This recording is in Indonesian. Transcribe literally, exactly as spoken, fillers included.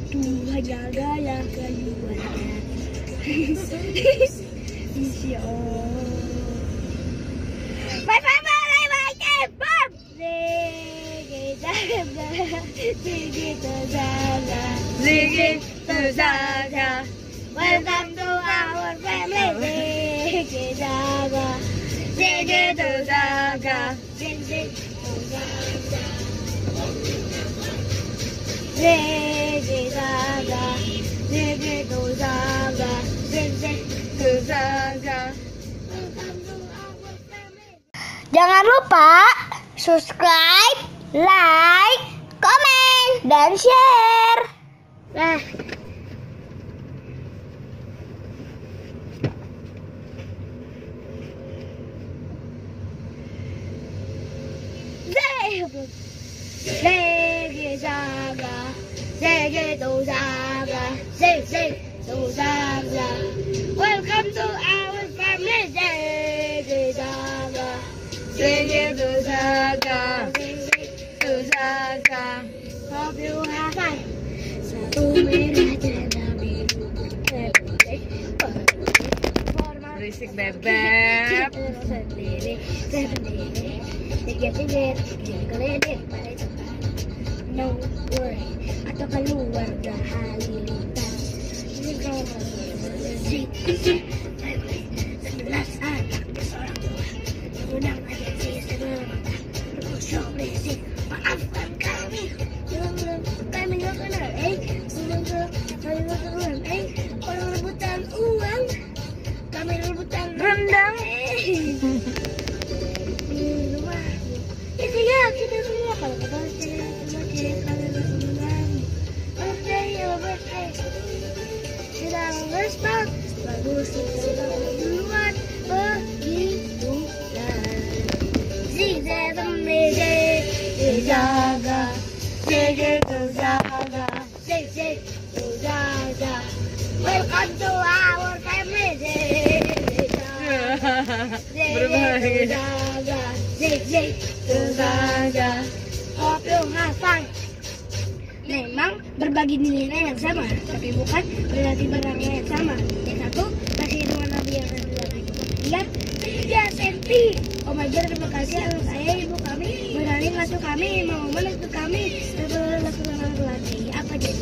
Tuhan jaga yang keduanya. Insya Allah. Bye bye bye bye bye bye. Ziggy Zaga, Ziggy Zaga. Welcome to our family. Ziggy Zaga, Ziggy Zaga, Ziggy Zaga. Ziggy Zaga, Ziggy Zaga, Ziggy Zaga. Jangan lupa subscribe, like, komen, dan share. Nah. Ziggy Zaga, Ziggy Zaga, Ziggy Zaga. Welcome to our family. Ziggy Zaga, Ziggy Zaga, Ziggy Zaga. Hope you have fun. Satu merah janda biru, berisik bebek. Sendiri, sendiri. Tiga tiga, keledek pada tempat. No worry, atau keluarga halilintar. Ini kau bersih, sebelas anak seorang tua. Undang aja sih sebelum berkusuk berisik. Maafkan kami, kami nggak kenal, eh. Kami nggak kenal, eh. Orang rebutan uang, kami rebutan rendang, eh. Ya kita semua kalau kita cek cuma cek kalian bersenang birthday ya birthday sedang respon bagus kita duluan begitu dan zigzag zigzag zaga zigzag zaga zigzag zaga. Welcome to our family. Zigzag zaga zigzag Zaga. Hope you have fun. Memang berbagi nilai yang sama, tapi bukan berarti barangnya yang sama. Yang satu kasih dengan Nabi yang satu lagi dia tiga senti. Oh my God, terima kasih anak saya ibu kami berani masuk kami mau masuk kami lakukan lagi apa jadi